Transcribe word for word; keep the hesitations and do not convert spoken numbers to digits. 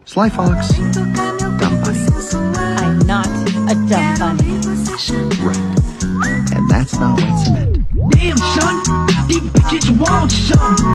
Sly Fox, Dumb Bunny. I'm not a dumb bunny. Right. And that's not what's meant. Damn, son, these bitches want some.